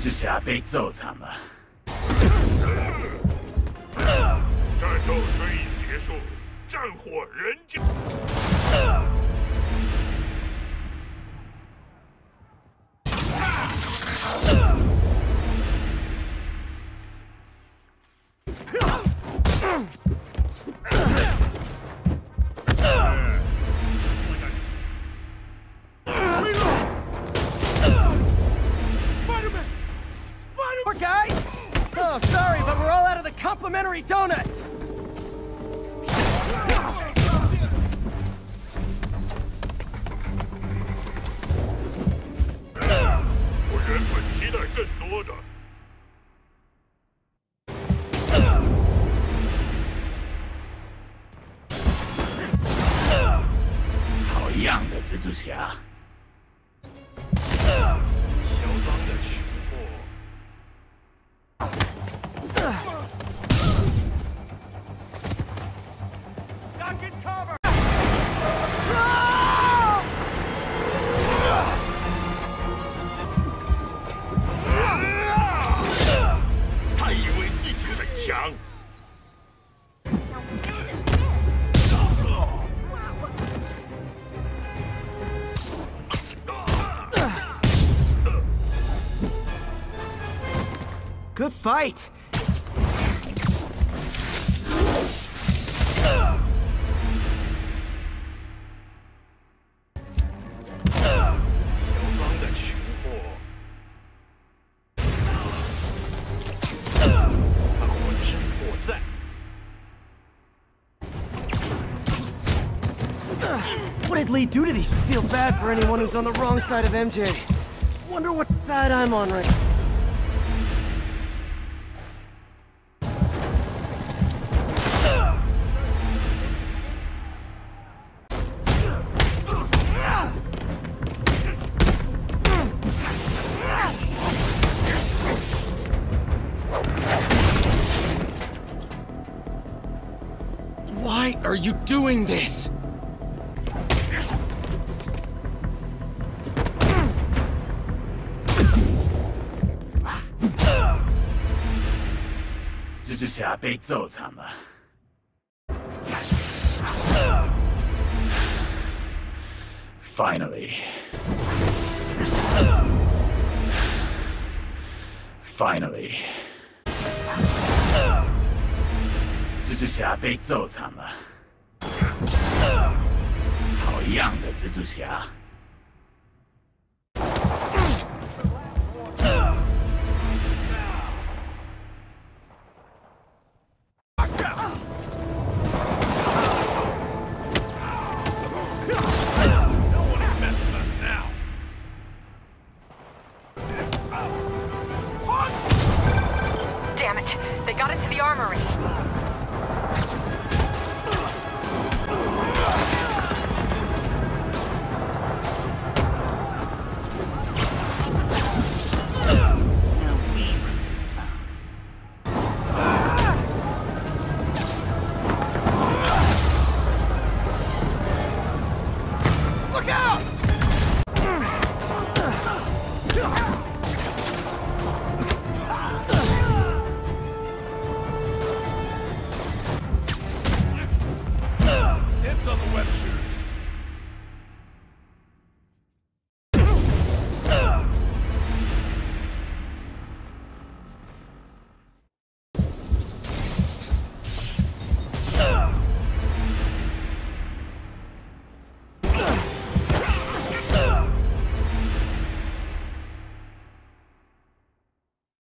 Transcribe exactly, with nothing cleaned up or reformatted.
蜘蛛侠被揍惨了。 战斗虽已结束，战火仍旧。 Guys? Oh, sorry, but we're all out of the complimentary donuts! 我原本期待更多的。 好样的，蜘蛛侠！ 嚣张的蠢货！ 他以为自己很强。 Good fight! 'What did Lee do to these? Feel bad for anyone who's on the wrong side of M J. Wonder what side I'm on right now. Why are you doing this? 蜘蛛侠被揍惨了。Finally. Finally. 蜘蛛侠被揍惨了。好样的，蜘蛛侠！